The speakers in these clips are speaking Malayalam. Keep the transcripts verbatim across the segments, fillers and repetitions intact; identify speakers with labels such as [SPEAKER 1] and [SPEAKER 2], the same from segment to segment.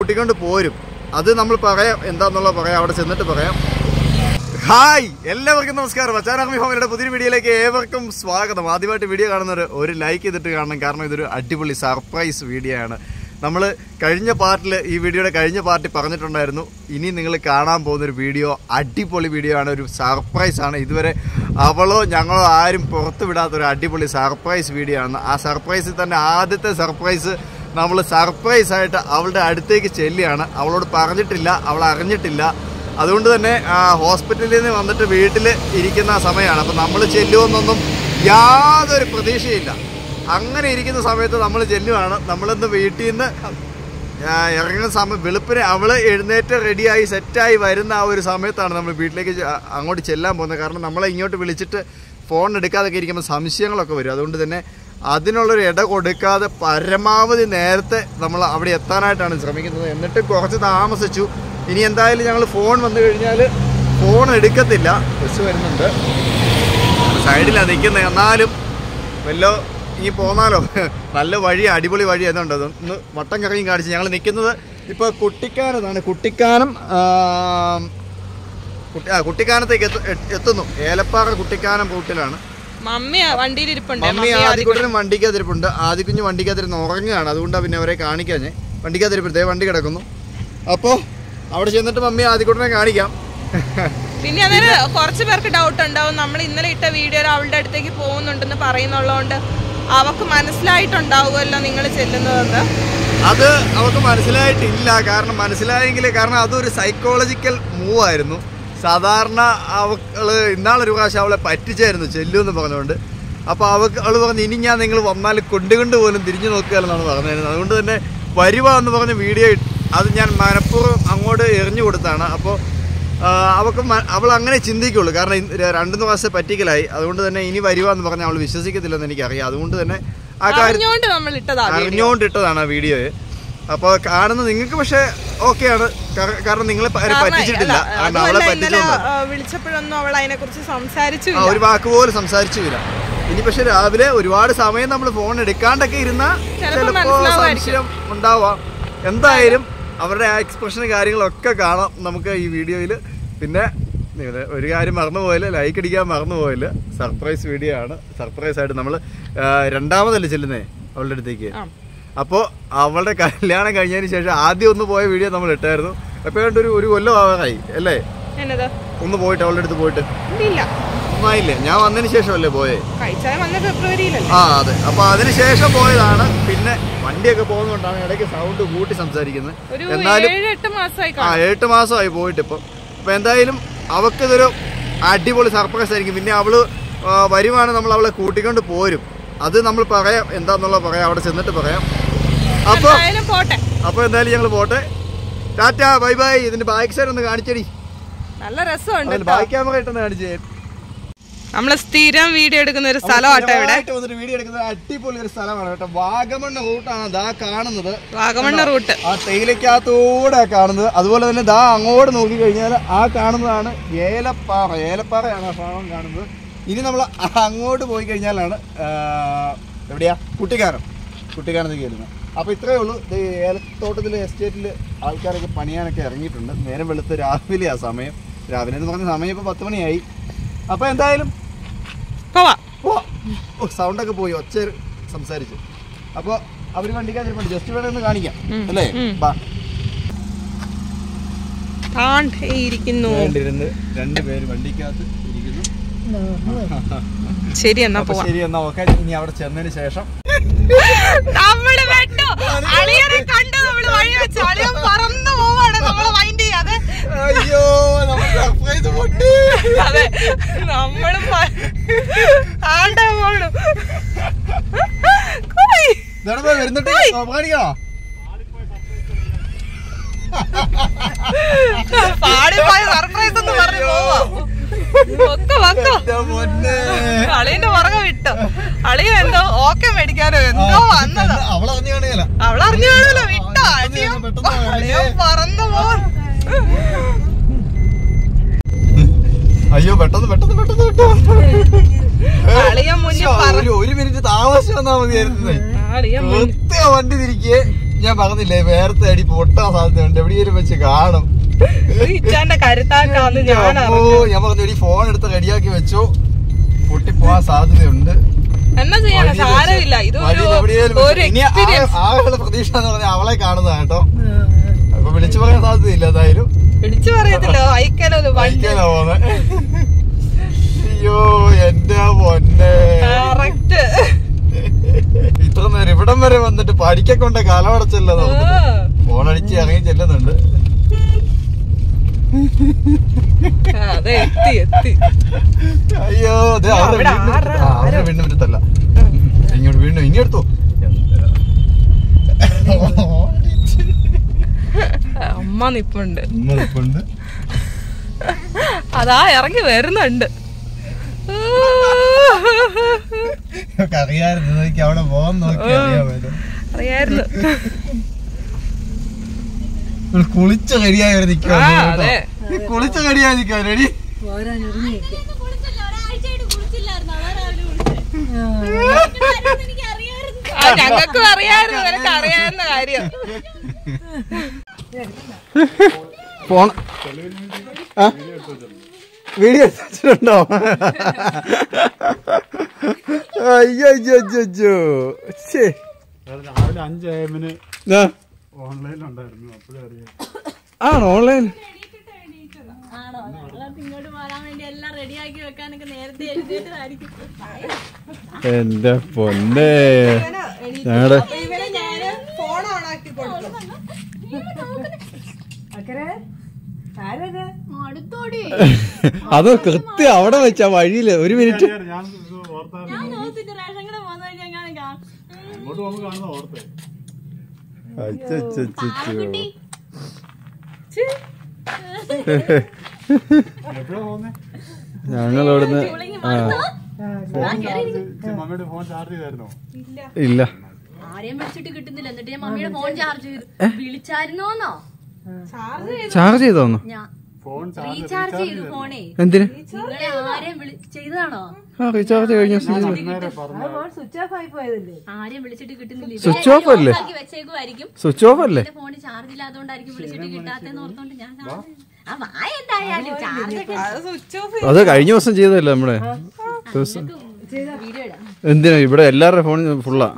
[SPEAKER 1] കൂട്ടിക്കൊണ്ട് പോരും. അത് നമ്മൾ പറയാം, എന്താണെന്നുള്ള പറയാം, അവിടെ ചെന്നിട്ട് പറയാം. ഹായ്, എല്ലാവർക്കും നമസ്കാരം. അച്ചായനാർമി ഫാമിലിയുടെ പുതിയ വീഡിയോയിലേക്ക് ഏവർക്കും സ്വാഗതം. ആദ്യമായിട്ട് വീഡിയോ കാണുന്നവർ ഒരു ലൈക്ക് ചെയ്തിട്ട് കാണണം, കാരണം ഇതൊരു അടിപൊളി സർപ്രൈസ് വീഡിയോ ആണ്. നമ്മൾ കഴിഞ്ഞ പാർട്ടിൽ ഈ വീഡിയോയുടെ കഴിഞ്ഞ പാർട്ടി പറഞ്ഞിട്ടുണ്ടായിരുന്നു, ഇനി നിങ്ങൾ കാണാൻ പോകുന്നൊരു വീഡിയോ അടിപൊളി വീഡിയോ ആണ്, ഒരു സർപ്രൈസ് ആണ്. ഇതുവരെ അവളോ ഞങ്ങളോ ആരും പുറത്തു വിടാത്തൊരു അടിപൊളി സർപ്രൈസ് വീഡിയോ ആണ്. ആ സർപ്രൈസിൽ തന്നെ ആദ്യത്തെ സർപ്രൈസ് നമ്മൾ സർപ്രൈസ് ആയിട്ട് അവളുടെ അടുത്തേക്ക് ചെല്ലുകയാണ്. അവളോട് പറഞ്ഞിട്ടില്ല, അവൾ അറിഞ്ഞിട്ടില്ല. അതുകൊണ്ട് തന്നെ ഹോസ്പിറ്റലിൽ നിന്ന് വന്നിട്ട് വീട്ടിൽ ഇരിക്കുന്ന സമയമാണ്. അപ്പം നമ്മൾ ചെല്ലുമെന്നൊന്നും യാതൊരു പ്രതീക്ഷയില്ല. അങ്ങനെ ഇരിക്കുന്ന സമയത്ത് നമ്മൾ ചെല്ലുവാണ്. നമ്മളിന്ന് വീട്ടിൽ നിന്ന് ഇറങ്ങുന്ന സമയം വെളുപ്പിനെ അവൾ എഴുന്നേറ്റ് റെഡിയായി സെറ്റായി വരുന്ന ആ ഒരു സമയത്താണ് നമ്മൾ വീട്ടിലേക്ക് അങ്ങോട്ട് ചെല്ലാൻ പോകുന്നത്. കാരണം നമ്മളെ ഇങ്ങോട്ട് വിളിച്ചിട്ട് ഫോൺ എടുക്കാതൊക്കെ ഇരിക്കുമ്പോൾ സംശയങ്ങളൊക്കെ വരും. അതുകൊണ്ട് തന്നെ അതിനുള്ളൊരു ഇട കൊടുക്കാതെ പരമാവധി നേരത്തെ നമ്മൾ അവിടെ എത്താനായിട്ടാണ് ശ്രമിക്കുന്നത്. എന്നിട്ട് കുറച്ച് താമസിച്ചു. ഇനി എന്തായാലും ഞങ്ങൾ ഫോൺ വന്നു കഴിഞ്ഞാൽ ഫോൺ എടുക്കത്തില്ല. ബസ് വരുന്നുണ്ട്, സൈഡിലാണ് നിൽക്കുന്നത്. എന്നാലും വല്ലോ ഇനി പോന്നാലോ, നല്ല വഴി, അടിപൊളി വഴി എന്നുണ്ട്. ഒന്ന് വട്ടം കറങ്ങി കാണിച്ച് ഞങ്ങൾ നിൽക്കുന്നത് ഇപ്പോൾ കുട്ടിക്കാനത്താണ്. കുട്ടിക്കാനം കുട്ടിക്കാനത്തേക്ക് എത്തുന്നു. ഏലപ്പാറ കുട്ടിക്കാനം റൂട്ടിലാണ്.
[SPEAKER 2] മമ്മി വണ്ടിയിലിരിപ്പുണ്ട്.
[SPEAKER 1] മമ്മി ആദ്യക്കുട്ടനും വണ്ടിക്കകത്തിരിപ്പുണ്ട്. ആദ്യക്കുഞ്ഞ് വണ്ടിക്കകത്തിരുന്ന് ഉറങ്ങുകയാണ്. അതുകൊണ്ടാണ് പിന്നെ അവരെ കാണിക്കാൻ ഞാൻ വണ്ടിക്കകത്തിരിപ്പുണ്ട്. വണ്ടി കിടക്കുന്നു. അപ്പോൾ അവിടെ ചെന്നിട്ട് മമ്മി ആദ്യക്കുട്ടനെ കാണിക്കാം.
[SPEAKER 2] പിന്നെ അന്നേരം കുറച്ച് പേർക്ക് ഡൗട്ട് ഉണ്ടാവും, നമ്മൾ ഇന്നലെ ഇട്ട വീഡിയോയിൽ അവളുടെ അടുത്തേക്ക് പോകുന്നുണ്ടെന്ന് പറയുന്നുള്ളതുകൊണ്ട് അവക്ക് മനസ്സിലായിട്ടുണ്ടാവുമല്ലോ നിങ്ങൾ ചെല്ലുന്നതെന്ന്.
[SPEAKER 1] അത് അവൾക്ക് മനസ്സിലായിട്ടില്ല. കാരണം മനസ്സിലായെങ്കിൽ, കാരണം അതൊരു സൈക്കോളജിക്കൽ മൂവ് ആയിരുന്നു. സാധാരണ അവള് ഇന്നാളൊരു പ്രാവശ്യം അവളെ പറ്റിച്ചായിരുന്നു ചെല്ലുമെന്ന് പറഞ്ഞുകൊണ്ട്. അപ്പോൾ അവൾക്ക് അവൾ പറഞ്ഞു, ഇനി ഞാൻ നിങ്ങൾ വന്നാൽ കൊണ്ടുകൊണ്ട് പോലും തിരിഞ്ഞു നോക്കുകയല്ലെന്നാണ് പറഞ്ഞിരുന്നത്. അതുകൊണ്ട് തന്നെ വരുക എന്ന് പറഞ്ഞ വീഡിയോ അത് ഞാൻ മനഃപൂർവ്വം അങ്ങോട്ട് എറിഞ്ഞു കൊടുത്താണ്. അപ്പോൾ അവൾക്ക് അവൾ അങ്ങനെ ചിന്തിക്കുള്ളൂ. കാരണം രണ്ടു പ്രാവശ്യം പറ്റിക്കലായി. അതുകൊണ്ട് തന്നെ ഇനി വരുക എന്ന് പറഞ്ഞാൽ അവൾ വിശ്വസിക്കത്തില്ലെന്ന് എനിക്കറിയാം. അതുകൊണ്ട് തന്നെ ആ കാര്യം അറിഞ്ഞുകൊണ്ട് ഇട്ടതാണ് ആ വീഡിയോ. അപ്പോൾ കാണുന്ന നിങ്ങൾക്ക് പക്ഷെ ഓക്കെയാണ്, കാരണം നിങ്ങളെ പറ്റിച്ചിട്ടില്ല. അവളെ
[SPEAKER 2] വിളിച്ചപ്പോഴൊന്നും അവൾ അതിനെ കുറിച്ച് സംസാരിച്ചു,
[SPEAKER 1] ഒരു വാക്ക് പോലും സംസാരിച്ചില്ല. ഇനി പക്ഷെ രാവിലെ ഒരുപാട് സമയം നമ്മൾ ഫോൺ എടുക്കാണ്ടൊക്കെ ഇരുന്ന ചിലപ്പോൾ സംശയം ഉണ്ടാവാം. എന്തായാലും അവരുടെ ആ എക്സ്പ്രഷനും കാര്യങ്ങളൊക്കെ കാണാം നമുക്ക് ഈ വീഡിയോയിൽ. പിന്നെ ഒരു കാര്യം മറന്നുപോയില്ല, ലൈക്ക് അടിക്കാൻ മറന്നുപോയില്ല. സർപ്രൈസ് വീഡിയോ ആണ്. സർപ്രൈസ് ആയിട്ട് നമ്മൾ രണ്ടാമതല്ലേ ചെല്ലുന്നേ അവളുടെ അടുത്തേക്ക്. അപ്പോൾ അവളുടെ കല്യാണം കഴിഞ്ഞതിന് ശേഷം ആദ്യം ഒന്ന് പോയ വീഡിയോ നമ്മൾ ഇട്ടായിരുന്നു. എപ്പോഴും ഒരു ഒരു കൊല്ലം ആവാറായി അല്ലേ ഒന്ന് പോയിട്ട് അവളുടെ അടുത്ത് പോയിട്ട്? ഒന്നായില്ലേ, ഞാൻ വന്നതിന് ശേഷമല്ലേ പോയേ? ആ അതെ. അപ്പൊ അതിനുശേഷം പോയതാണ്. പിന്നെ വണ്ടിയൊക്കെ പോകുന്നതുകൊണ്ടാണ് ഇടയ്ക്ക് സൗണ്ട് കൂട്ടി സംസാരിക്കുന്നത്. എന്നാലും ആ എട്ട് മാസമായി പോയിട്ട് ഇപ്പം. അപ്പൊ എന്തായാലും അവക്കിതൊരു അടിപൊളി സർപ്രൈസ് ആയിരിക്കും. പിന്നെ അവള് വരുവാണ്, നമ്മൾ അവളെ കൂട്ടിക്കൊണ്ട് പോരും. അത് നമ്മൾ പറയാം, എന്താന്നുള്ള പറയാം, അവിടെ ചെന്നിട്ട് പറയാം. അപ്പൊ അപ്പൊ എന്തായാലും ഞങ്ങൾ പോട്ടെ. ടാറ്റാ, ബൈ ബൈ. ഇതിന്റെ ബാക്ക് സൈഡ് ഒന്ന് കാണിച്ചടി,
[SPEAKER 2] നല്ല രസമുണ്ട്.
[SPEAKER 1] ബാക്ക് ക്യാമറ ഇട്ടെന്ന് കാണിച്ചേ.
[SPEAKER 2] നമ്മള് സ്ഥിരം വീഡിയോ എടുക്കുന്ന ഒരു സ്ഥലമാട്ടോ ഇവിടെ.
[SPEAKER 1] വീഡിയോ എടുക്കുന്നത് അടിപൊളി ഒരു സ്ഥലമാണ് കേട്ടോ. വാഗമണ്ണ് റൂട്ടാണ് ദാ കാണുന്നത്.
[SPEAKER 2] വാഗമണ്ണ് റൂട്ട് ആ
[SPEAKER 1] തേയിലക്കകത്തൂടെ കാണുന്നത്. അതുപോലെ തന്നെ ദാ അങ്ങോട്ട് നോക്കി കഴിഞ്ഞാൽ ആ കാണുന്നതാണ് ഏലപ്പാറ. ഏലപ്പാറയാണ് ആ ഭാഗം കാണുന്നത്. ഇനി നമ്മൾ അങ്ങോട്ട് പോയി കഴിഞ്ഞാലാണ് എവിടെയാ കുട്ടിക്കാനം. കുട്ടിക്കാനത്തേക്ക് വരുന്നത്. അപ്പോൾ ഇത്രയേ ഉള്ളൂ. ഏലത്തോട്ടത്തിൽ എസ്റ്റേറ്റിൽ ആൾക്കാരൊക്കെ പണിയാനൊക്കെ ഇറങ്ങിയിട്ടുണ്ട്. നേരം വെളുത്ത് രാവിലെ ആ സമയം. രാവിലെ എന്ന് പറഞ്ഞ സമയം ഇപ്പോൾ പത്ത് മണിയായി. അപ്പൊ എന്തായാലും സൗണ്ടൊക്കെ പോയി, ഒച്ച സംസാരിച്ച്. അപ്പൊ അവര് വണ്ടിക്കകത്ത് ജസ്റ്റ് വേണം ഒന്ന് കാണിക്കാം അല്ലേ? രണ്ടുപേര് വണ്ടിക്കകത്ത് ഇരിക്കുന്നു.
[SPEAKER 2] ശരി എന്നാ
[SPEAKER 1] ശരി എന്നാ ഓക്കെ. ഇനി അവിടെ ചെന്നതിന് ശേഷം അയ്യോ സർപ്രൈസ് പൊട്ടി.
[SPEAKER 2] അതെ, നമ്മളും
[SPEAKER 1] വരുന്നിട്ട് കാണിക്കണോ?
[SPEAKER 2] പാടിപ്പോയ സർപ്രൈസ് എന്ന് പറഞ്ഞു പോവാ. അളിയന്റെ പുറകെ വിട്ടോ. അളിയ എന്തോ ഓക്കെ മേടിക്കാനോ എന്തോ വന്നതാ.
[SPEAKER 1] അവളറിഞ്ഞു കാണുകയല്ല,
[SPEAKER 2] അവളറിഞ്ഞു കാണൂല. വിട്ടോ, അളിയ പറന്നു പോവാ.
[SPEAKER 1] അയ്യോ പെട്ടെന്ന് പെട്ടെന്ന് പെട്ടെന്ന് വിട്ടോ.
[SPEAKER 2] അളിയ മുന്നിൽ
[SPEAKER 1] ഒരു മിനിറ്റ് താമസിച്ച് വന്നാ മതിയായിരുന്നു. വണ്ടി തിരിക്കേ ഞാൻ പറഞ്ഞില്ലേ നേരത്തെ അടി പൊട്ടാൻ സാധ്യതയുണ്ട്, എവിടെയെങ്കിലും വെച്ച് കാണും. ഓ ഞാൻ പറഞ്ഞു ഒരു ഫോൺ എടുത്ത് റെഡിയാക്കി വെച്ചോ, പൊട്ടിപ്പോവാൻ സാധ്യതയുണ്ട്. ആളുടെ പ്രതീക്ഷ എന്ന് പറഞ്ഞാൽ അവളെ കാണുന്നതാ കേട്ടോ. അപ്പൊ വിളിച്ചു പറയാൻ സാധ്യതയില്ല എന്തായാലും.
[SPEAKER 2] വിളിച്ചു പറയത്തില്ലോ,
[SPEAKER 1] വൈക്കലോ പോന്നെ. അയ്യോ എന്റെ പൊന്നെ, ഇത്ര നേരം ഇവിടം വരെ വന്നിട്ട് പഠിക്കൊക്കെ കൊണ്ട് കലവടച്ചല്ലോ. ഫോണടിച്ച് ഇറങ്ങി ചെല്ലുന്നുണ്ട്. അയ്യോ അവരുടെ വീണ്ടും മുറ്റത്തല്ല, ഇങ്ങോട്ട് വീണ്ടും ഇനി എടുത്തു.
[SPEAKER 2] അമ്മ നിപ്പുണ്ട്,
[SPEAKER 1] അമ്മ നിപ്പുണ്ട്.
[SPEAKER 2] അതാ ഇറങ്ങി വരുന്നുണ്ട്.
[SPEAKER 1] അറിയായിരുന്നു അവിടെ പോകാൻ നോക്കി
[SPEAKER 2] അറിയായിരുന്നു.
[SPEAKER 1] കുളിച്ച കടിയായി നിൽക്കുക, കുളിച്ച കടിയായി നിൽക്കുക. റെഡി
[SPEAKER 2] ഞങ്ങൾക്കും അറിയായിരുന്നു, നിനക്ക് അറിയാവുന്ന കാര്യം.
[SPEAKER 1] ഫോൺ വീഡിയോ എടുത്തിട്ടുണ്ടോ? അയ്യോ അയ്യോ അയ്യോ അയ്യോ
[SPEAKER 3] രാവിലെ അഞ്ച് എമ്മിന് ഓൺലൈനിലുണ്ടായിരുന്നു, അപ്പോഴും അറിയാം.
[SPEAKER 1] ആണോ ഓൺലൈൻ? എന്റെ പൊന്നെ, ഞങ്ങളുടെ അത് കൃത്യം അവിടെ വെച്ചാ വഴിയില്. ഒരു മിനിറ്റ് ഞങ്ങളവിടുന്ന്
[SPEAKER 3] ഫോൺ ചാർജ് ചെയ്തായിരുന്നോ?
[SPEAKER 1] ഇല്ല,
[SPEAKER 4] ആരെയും വിളിച്ചിട്ട് കിട്ടുന്നില്ല. എന്നിട്ട് ഞാൻ മമ്മിയുടെ ഫോൺ ചാർജ് ചെയ്തു. വിളിച്ചായിരുന്നോന്നോ?
[SPEAKER 1] ചാർജ് ചെയ്തോന്നോ?
[SPEAKER 4] റീചാർജ് ചെയ്തു ഫോണേ.
[SPEAKER 1] എന്തിന്?
[SPEAKER 4] നിങ്ങളെ ആരെയും ചെയ്തതാണോ?
[SPEAKER 1] റീചാർജ് കഴിഞ്ഞ
[SPEAKER 4] സ്വിച്ച് ഓഫ് ആയി പോയതല്ലേ? ആരെയും വിളിച്ചിട്ട് കിട്ടുന്നില്ല.
[SPEAKER 1] സ്വിച്ച് ഓഫ് അല്ലേ?
[SPEAKER 4] വെച്ചേക്കുമായിരിക്കും.
[SPEAKER 1] സ്വിച്ച് ഓഫ് അല്ലേ?
[SPEAKER 4] ഫോണിൽ ചാർജ് ഇല്ലാത്തോണ്ടായിരിക്കും വിളിച്ചിട്ട് കിട്ടാത്തെന്ന് ഓർത്തോണ്ട് ഞാൻ ആ വായ എന്തായാലും ചാർജ്
[SPEAKER 1] അത് കഴിഞ്ഞ ദിവസം ചെയ്തല്ലേ നമ്മുടെ ദിവസം. എന്തിനാ ഇവിടെ എല്ലാവരുടെ ഫോൺ ഫുള്ളാ.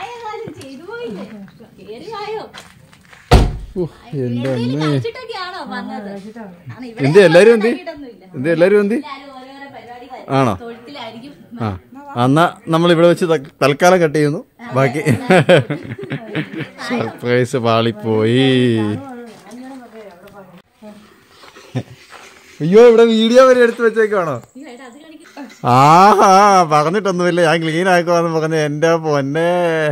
[SPEAKER 1] എന്ത് എല്ലാരും എന്ത് എന്ത് എല്ലാരും എന്ത് ആണോ? ആ എന്നാ നമ്മൾ ഇവിടെ വെച്ച് തൽക്കാലം കട്ട് ചെയ്യുന്നു. ബാക്കി സർപ്രൈസ് പാളിപ്പോയി. അയ്യോ ഇവിടെ വീഡിയോ വരെ എടുത്ത് വെച്ചേക്കാണോ? ആഹാ പറഞ്ഞിട്ടൊന്നുമില്ല, ഞാൻ ക്ലീൻ ആക്കുവാന്ന് പറഞ്ഞ. എന്റെ പൊന്നെ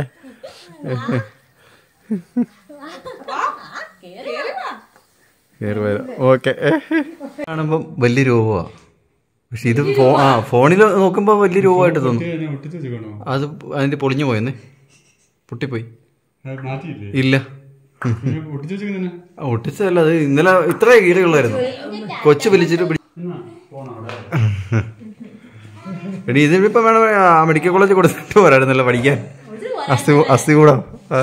[SPEAKER 1] കേറി വരാം. ഓക്കെ കാണുമ്പം വലിയ രൂപമാ, പക്ഷെ ഇത് ഫോ ആ ഫോണിൽ നോക്കുമ്പോ വലിയ രൂപമായിട്ട് തോന്നും. അത് അതിന്റെ പൊളിഞ്ഞു പോയെന്ന്, പൊട്ടിപ്പോയി. ഇല്ല ഒട്ടിച്ചതല്ല, അത് ഇന്നലെ ഇത്ര കീറുകളായിരുന്നു. കൊച്ചു വലിച്ചിട്ട് എടി ഇതിപ്പോ വേണം മെഡിക്കൽ കോളേജിൽ കൊടുത്തിട്ട് പോരായിരുന്നല്ലോ പഠിക്കാൻ. അസ്ഥി അസ്ഥി കൂടാ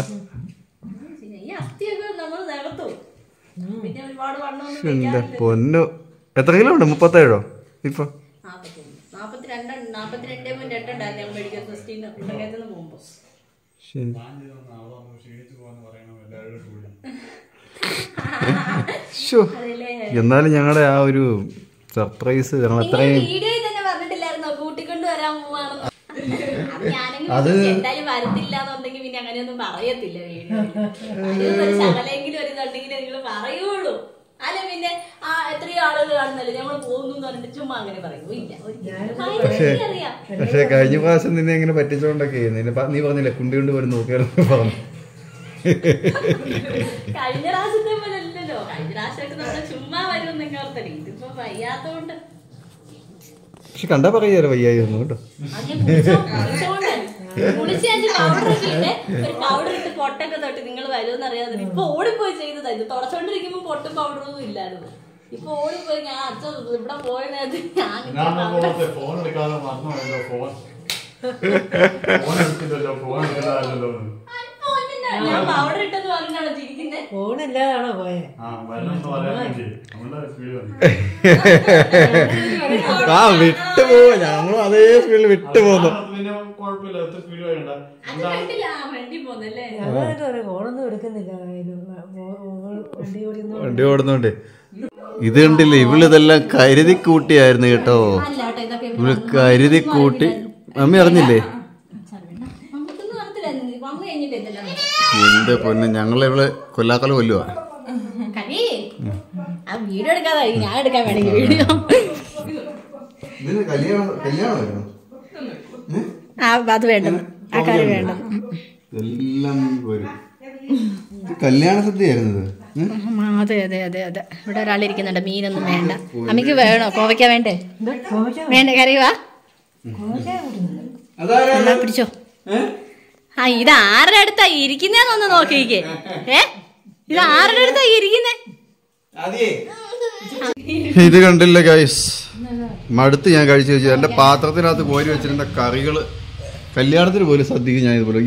[SPEAKER 1] എന്റെ പൊന്നു. എത്ര കിലോ ഉണ്ട്? മുപ്പത്തേഴോ? ഇപ്പൊ എന്നാലും ഞങ്ങളുടെ ആ ഒരു സർപ്രൈസ് കാരണം അത്രയും അത്
[SPEAKER 4] വരത്തില്ലാന്നുണ്ടെങ്കിൽ പിന്നെ അങ്ങനെയൊന്നും പറയത്തില്ല. ശകലെങ്കിലും ഒരു ഇതുണ്ടെങ്കിൽ നിങ്ങൾ പറയുള്ളൂ. അല്ല പിന്നെ ആ എത്രയോ ആളുകൾ കാണുന്നല്ലേ ഞങ്ങൾ പോകുന്നു പറഞ്ഞിട്ട് ചുമ്മാ അങ്ങനെ പറയൂല്ല.
[SPEAKER 1] പക്ഷെ കഴിഞ്ഞ പ്രാവശ്യം നിന്നെ എങ്ങനെ പറ്റിച്ചോണ്ടൊക്കെ നീ പറഞ്ഞില്ലേ കുണ്ടി കൊണ്ട് വരും നോക്കിയാലൊക്കെ പറഞ്ഞു.
[SPEAKER 4] കഴിഞ്ഞ പ്രാവശ്യത്തെ പോലെ അല്ലല്ലോ. കഴിഞ്ഞ പ്രാവശ്യമൊക്കെ നമ്മള് ചുമ്മാ വരും എന്നൊക്കെ ഓർത്തല്ലേ. ഇതിപ്പോ വയ്യാത്തോണ്ട്
[SPEAKER 1] പക്ഷെ കണ്ടാ പറയാലോ വയ്യായി ഒന്നും കേട്ടോ.
[SPEAKER 4] പൗഡർ ഇട്ട് പൊട്ടൊക്കെ തൊട്ട് നിങ്ങൾ വരുമെന്ന് അറിയാതെ ഇപ്പൊ ഓടിപ്പോയി ചെയ്തതാ. ഇത് തുടച്ചോണ്ടിരിക്കുമ്പോ പൊട്ടും പൗഡറൊന്നും ഇല്ലായിരുന്നു. ഇപ്പൊ ഓടിപ്പോയി ഞാൻ അച്ഛൻ ഇവിടെ പോയത് ഞാൻ പൗഡർ ഇട്ടെന്ന് പറഞ്ഞാണോ ചിരിക്കുന്നത്?
[SPEAKER 5] ഫോണില്ലാതാണോ പോയെ?
[SPEAKER 1] ആ വിട്ടു പോവാ, ഞങ്ങളും അതേ സ്പീഡിൽ വിട്ടു പോകുന്നു.
[SPEAKER 5] ഫോണൊന്നും എടുക്കുന്നില്ല,
[SPEAKER 1] വണ്ടി ഓടുന്നുണ്ട്. ഇത് കണ്ടില്ല, ഇവളിതെല്ലാം കരുതി കൂട്ടിയായിരുന്നു കേട്ടോ. ഇവള് കരുതി കൂട്ടി. മമ്മി അറിഞ്ഞില്ലേ? എന്റെ പൊന്നെ, ഞങ്ങളെ ഇവള് കൊല്ലാക്കല കൊല്ലുവാ.
[SPEAKER 4] വീഡിയോ എടുക്കാതെ ഞാൻ എടുക്കാൻ വേണമെങ്കിൽ വീഡിയോ. അത് വേണ്ടത്, ആ കാര്യം വേണ്ടത്.
[SPEAKER 1] എല്ലാം കല്യാണ സദ്യയായിരുന്നത്.
[SPEAKER 4] അതെ അതെ അതെ അതെ. ഇവിടെ ഒരാളിരിക്കുന്നുണ്ട്. മീനൊന്നും വേണ്ട. അമ്മയ്ക്ക് വേണോ? കോവയ്ക്ക വേണ്ടേ? വേണ്ട, കറിയുവാ പിടിച്ചോ. ആ, ഇത് ആരുടെ അടുത്താ ഇരിക്കുന്നേന്നൊന്ന് നോക്കിക്കേ. ഏ, ഇത് ആരുടെ അടുത്താ ഇരിക്കുന്നേ?
[SPEAKER 1] ഇത് കണ്ടില്ല ഗൈസ്, മടുത്ത് ഞാൻ കഴിച്ചു വെച്ചു. എന്റെ പാത്രത്തിനകത്ത് കോരി വെച്ചിരുന്ന കറികള് കല്യാണത്തിന് പോലും സദ്യക്ക് ഞാൻ ഇതുപോലെ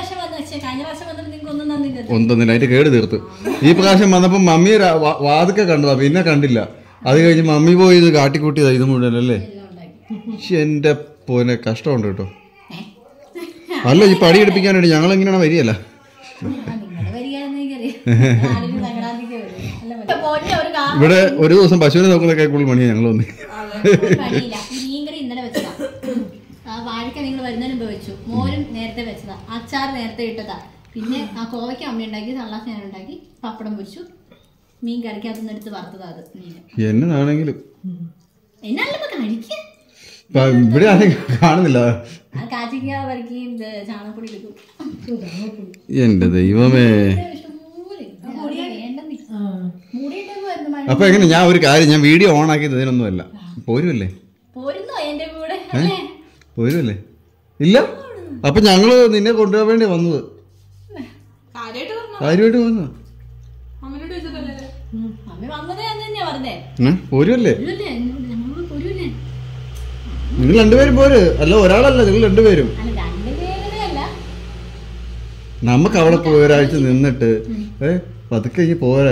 [SPEAKER 1] ഒന്നൊന്നില്ല, അതിന്റെ കേട് തീർത്തു. ഈ പ്രാവശ്യം വന്നപ്പോ മമ്മി വാതൊക്കെ കണ്ടതാ, പിന്നെ കണ്ടില്ല. അത് കഴിഞ്ഞ് മമ്മി പോയി ഇത് കാട്ടിക്കൂട്ടിയതാ ഇത് മുഴുവനല്ലേ. എന്റെ പോനെ കഷ്ടമുണ്ട് കേട്ടോ. അല്ല, ഈ പടി എടുപ്പിക്കാനായിട്ട് ഞങ്ങൾ എങ്ങനെയാണ് വരികയല്ല. ഇവിടെ ഒരു ദിവസം പശുവിനെ നോക്കുന്നൊക്കെ കൂടുതൽ മണിയാ ഞങ്ങൾ വന്ന്.
[SPEAKER 4] ഇന്നലെ വെച്ചതാ വാഴക്ക, നിങ്ങൾ വരുന്നതിന് മുമ്പ് വെച്ചു. മോരും നേരത്തെ വെച്ചതാ, അച്ചാർ നേരത്തെ ഇട്ടതാ. പിന്നെ ആ കോവയ്ക്ക അമ്മ ഉണ്ടാക്കി, തള്ളാസ് ഞാൻ ഉണ്ടാക്കി, പപ്പടം പൊരിച്ചു, മീൻ കറിക്കകത്തുനിന്ന് എടുത്ത് വറുത്തതാ. അത് മീൻ
[SPEAKER 1] എന്നതാണെങ്കിലും
[SPEAKER 4] എന്നാലും കഴിക്ക.
[SPEAKER 1] ഇവിടെ കാണുന്നില്ല. എന്റെ ദൈവമേ. അപ്പൊ എങ്ങനെ, ഞാൻ ഒരു കാര്യം, ഞാൻ വീഡിയോ ഓൺ ആക്കിയത് ഇതിനൊന്നുമല്ല. പോരുമല്ലേ? പോരുമല്ലേ? ഇല്ല. അപ്പൊ ഞങ്ങള് നിന്നെ കൊണ്ടുപോകാൻ വേണ്ടി വന്നത്, കാര്യമായിട്ട് വന്നത്. പോരുമല്ലേ? നിങ്ങൾ രണ്ടുപേരും പോര്. അല്ല, ഒരാളല്ല, നിങ്ങൾ രണ്ടുപേരും. നമുക്ക് അവിടെ പോയി ഒരാഴ്ച നിന്നിട്ട് ഏ പതുക്കെ ഇനി പോരാ.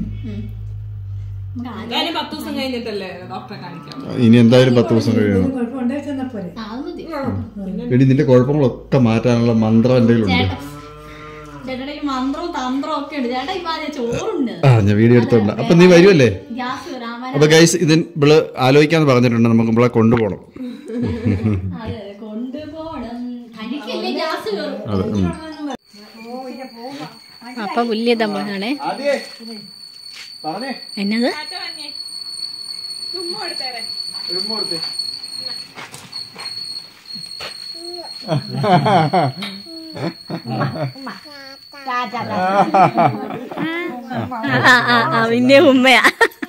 [SPEAKER 1] ഇനി എന്തായാലും പത്ത് ദിവസം കഴിയണം. എടി, നിന്റെ കുഴപ്പങ്ങളൊക്കെ മാറ്റാനുള്ള മന്ത്രം എന്റെ കയ്യിലുണ്ട്. ആ, ഞാൻ വീഡിയോ എടുത്തോണ്ട. അപ്പൊ നീ വരുമല്ലേ? അപ്പൊ ഗൈസ്, ഇത് ഇവള് ആലോചിക്കാന്ന് പറഞ്ഞിട്ടുണ്ട്, നമുക്ക് ഇവളെ കൊണ്ടുപോകണം.
[SPEAKER 4] അപ്പൊ വലിയ തമ്പാണേ. എന്നത് പിന്നെ ഉമ്മയാ.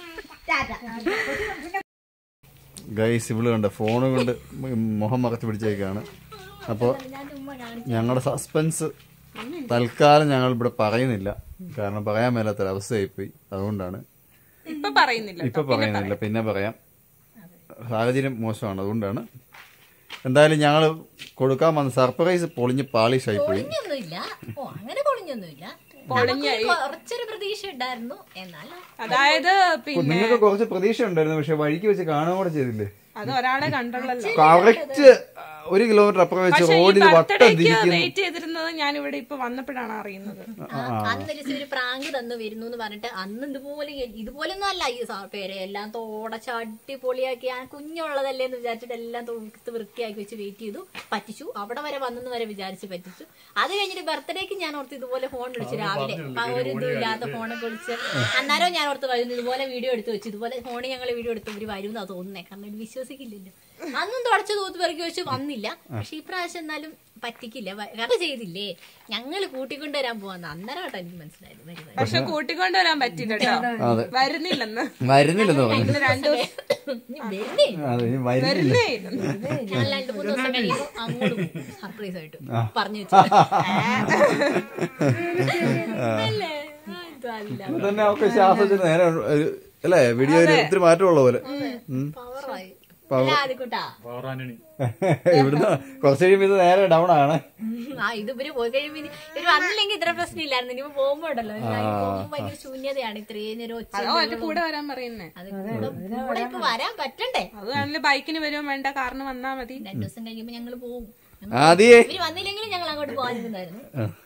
[SPEAKER 1] ഗൈസ്, ഇവള് കണ്ട ഫോണ് കൊണ്ട് മുഖം മറച്ച് പിടിച്ചേക്കാണ്. അപ്പോൾ ഞങ്ങളുടെ സസ്പെൻസ് തൽക്കാലം ഞങ്ങൾ ഇവിടെ പറയുന്നില്ല, കാരണം പറയാൻ മേലാത്തൊരവസ്ഥയായിപ്പോയി. അതുകൊണ്ടാണ്
[SPEAKER 2] ഇപ്പൊ പറയുന്നില്ല.
[SPEAKER 1] ഇപ്പൊ പറയുന്നില്ല, പിന്നെ പറയാം. സാഹചര്യം മോശമാണ്, അതുകൊണ്ടാണ്. എന്തായാലും ഞങ്ങൾ കൊടുക്കാൻ വന്ന സർപ്രൈസ് പൊളിഞ്ഞ് പാളിഷായി പോയി.
[SPEAKER 4] അങ്ങനെ പൊളിഞ്ഞൊന്നുമില്ല, കുറച്ചൊരു പ്രതീക്ഷ ഉണ്ടായിരുന്നു. എന്നാലും
[SPEAKER 2] അതായത്
[SPEAKER 1] നിങ്ങൾക്ക് കുറച്ച് പ്രതീക്ഷ ഉണ്ടായിരുന്നു, പക്ഷെ വഴിക്ക് വെച്ച് കാണുക കൂടെ ചെയ്തില്ലേ?
[SPEAKER 2] അത് ഒരാളെ കണ്ടുള്ളല്ലോ.
[SPEAKER 1] കറക്റ്റ് ഒരു കിലോമീറ്റർ അപ്പുറം വെച്ച് റോഡിൽ വട്ടം
[SPEAKER 2] വെയിറ്റ് ചെയ്തിരുന്നത് ഞാൻ ഇവിടെ ഇപ്പൊ വന്നപ്പോഴാണ് അറിയുന്നത്.
[SPEAKER 4] അന്നൊരു പ്രാങ്ക് തന്നു വരുന്നു എന്ന് പറഞ്ഞിട്ട് അന്ന് ഇതുപോലെ ഇതുപോലൊന്നും അല്ല ഈ പേര് എല്ലാം തോടച്ച് അടിപൊളിയാക്കി ആ കുഞ്ഞുള്ളതല്ലേ എന്ന് വിചാരിച്ചിട്ട് എല്ലാം തോർത്ത് വൃത്തിയാക്കി വെച്ച് വെയിറ്റ് ചെയ്തു, പറ്റിച്ചു. അവിടെ വരെ വന്നെന്ന് വരെ വിചാരിച്ച് പറ്റിച്ചു. അത് കഴിഞ്ഞിട്ട് ബർത്ത്ഡേക്ക് ഞാൻ ഓർത്ത് ഇതുപോലെ ഫോൺ വിളിച്ചു, രാവിലെ ഒരു ഇതും ഇല്ലാത്ത ഫോണൊക്കെ വിളിച്ച്. അന്നേരം ഞാൻ ഓർത്ത് വരുന്നു ഇതുപോലെ വീഡിയോ എടുത്ത് വെച്ചു. ഇതുപോലെ ഫോണിൽ ഞങ്ങൾ വീഡിയോ എടുത്ത് ഇവര് വരുമെന്നാ തോന്നുന്നേ, കാരണം ഇത് വിശ്വസിക്കില്ലല്ലോ. അന്നും തുടച്ച് തൂത്ത് പെറുക്കി വെച്ച് വന്നില്ല. പക്ഷെ ഇപ്രാവശ്യം എന്നാലും പറ്റിക്കില്ല, കാരണം ചെയ്തില്ലേ, ഞങ്ങള് കൂട്ടിക്കൊണ്ടുവരാൻ പോവാന്ന് അന്നേരം കേട്ടോ എനിക്ക് മനസ്സിലായത്.
[SPEAKER 2] പക്ഷെ കൂട്ടിക്കൊണ്ടുവരാൻ പറ്റില്ല, വരുന്നില്ലെന്ന്
[SPEAKER 1] വരുന്നില്ലെന്ന്
[SPEAKER 4] വരുന്നേ. ഞാൻ രണ്ടു മൂന്ന് ദിവസം കഴിയുമ്പോ അങ്ങോട്ട് സർപ്രൈസ് ആയിട്ട് പറഞ്ഞു വെച്ചു.
[SPEAKER 1] തന്നെ ഒക്കെ ശ്വാസം നേരെ അല്ലേ, വീഡിയോ ഒത്തിരി മാറ്റമുള്ള പോലെ.
[SPEAKER 4] പവറായി
[SPEAKER 1] ഇവിടുന്ന് കുറച്ച് കഴിയുമ്പോ ഇത് നേരെ ഡൗൺ ആണ്.
[SPEAKER 4] ആ ഇത് ഇവര് പോയി കഴിയുമ്പോ ഇവര് വന്നില്ലെങ്കിൽ ഇത്ര പ്രശ്നമില്ലായിരുന്നു. ഇനി പോകുമ്പോ ഉണ്ടല്ലോ ഭയങ്കര ശൂന്യതയാണ്. ഇത്രയും നേരം ഒച്ച
[SPEAKER 2] കൂടെ വരാൻ പറയുന്നേ.
[SPEAKER 4] അത് കൂടെ ഇപ്പൊ വരാൻ പറ്റണ്ടേ?
[SPEAKER 2] അത് ബൈക്കിന് വരുമ്പോ വേണ്ട, കാറിന് വന്നാ മതി.
[SPEAKER 4] രണ്ടു ദിവസം കഴിയുമ്പോ ഞങ്ങള് പോകും.
[SPEAKER 1] ഇവര്
[SPEAKER 4] വന്നില്ലെങ്കിലും ഞങ്ങൾ അങ്ങോട്ട് പോകാനിരുന്നായിരുന്നു.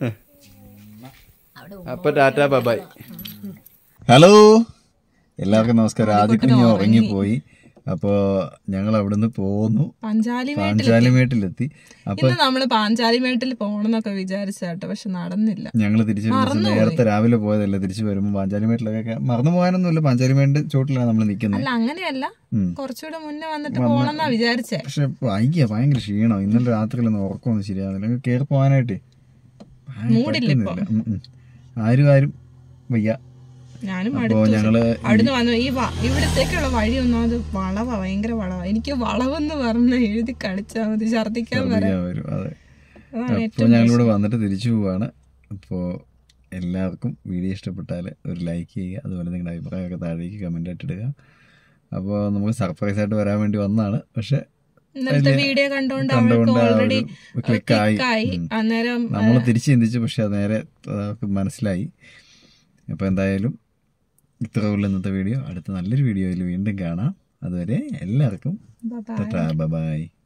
[SPEAKER 1] അപ്പൊ ടാറ്റാ ബൈ. ഹലോ എല്ലാവർക്കും നമസ്കാരം. ആദ്യം കുഞ്ഞ് ഉറങ്ങിപ്പോയി. അപ്പൊ ഞങ്ങൾ അവിടുന്ന് പോന്നു, പാഞ്ചാലിമേട്ടിലെത്തി. അപ്പൊ
[SPEAKER 2] നമ്മള് പാഞ്ചാലിമേട്ടിൽ പോണെന്നൊക്കെ വിചാരിച്ചാട്ടോ, പക്ഷെ നടന്നില്ല.
[SPEAKER 1] ഞങ്ങള് തിരിച്ചു നേരത്തെ രാവിലെ പോയതല്ലേ. തിരിച്ചു വരുമ്പോ പാഞ്ചാലിമേട്ടിലൊക്കെ മറന്നു പോകാനൊന്നുമില്ല. പാഞ്ചാലിമേട്ടിന്റെ ചോട്ടിലാണ് നമ്മൾ നിൽക്കുന്നത്.
[SPEAKER 2] അല്ല അങ്ങനെയല്ല, കുറച്ചുകൂടെ മുന്നേ വന്നിട്ട് പോണെന്നാ വിചാരിച്ചേ.
[SPEAKER 1] പക്ഷെ വൈകിയ ഭയങ്കര ക്ഷീണം. ഇന്നലെ രാത്രിയിലൊന്നും ഉറക്കമൊന്നും ശരിയാവുന്നില്ല. കേറി പോകാനായിട്ട് ആരും ആരും വയ്യ.
[SPEAKER 2] ഞാനും അവിടുന്ന് വന്നു. ഈ ഇവിടത്തേക്കുള്ള വഴി ഒന്നും അത് വളവാ, ഭയങ്കര വളവാ. എനിക്ക് വളവെന്ന് പറഞ്ഞ് എഴുതി കടിച്ചാൽ മതി, ഛർദിക്കാൻ വരും.
[SPEAKER 1] അതെ. അപ്പോൾ ഞങ്ങളിവിടെ വന്നിട്ട് തിരിച്ചു പോവാണ്. അപ്പോൾ എല്ലാവർക്കും വീഡിയോ ഇഷ്ടപ്പെട്ടാൽ ഒരു ലൈക്ക് ചെയ്യുക, അതുപോലെ നിങ്ങളുടെ അഭിപ്രായമൊക്കെ താഴേക്ക് കമന്റ് ആയിട്ട് ഇടുക. അപ്പോൾ നമുക്ക് സർപ്രൈസ് ആയിട്ട് വരാൻ വേണ്ടി വന്നതാണ്. പക്ഷെ
[SPEAKER 2] ഇന്നലത്തെ വീഡിയോ കണ്ടോണ്ട് ഓൾറെഡി ക്ലിക്കായി. അന്നേരം
[SPEAKER 1] നമ്മൾ തിരിച്ചു ചിന്തിച്ചു, പക്ഷെ അത് നേരെ മനസ്സിലായി. അപ്പോൾ എന്തായാലും ഇത്ര ഉള്ള ഇന്നത്തെ വീഡിയോ. അടുത്ത നല്ലൊരു വീഡിയോയിൽ വീണ്ടും കാണാം. അതുവരെ എല്ലാവർക്കും ബൈ.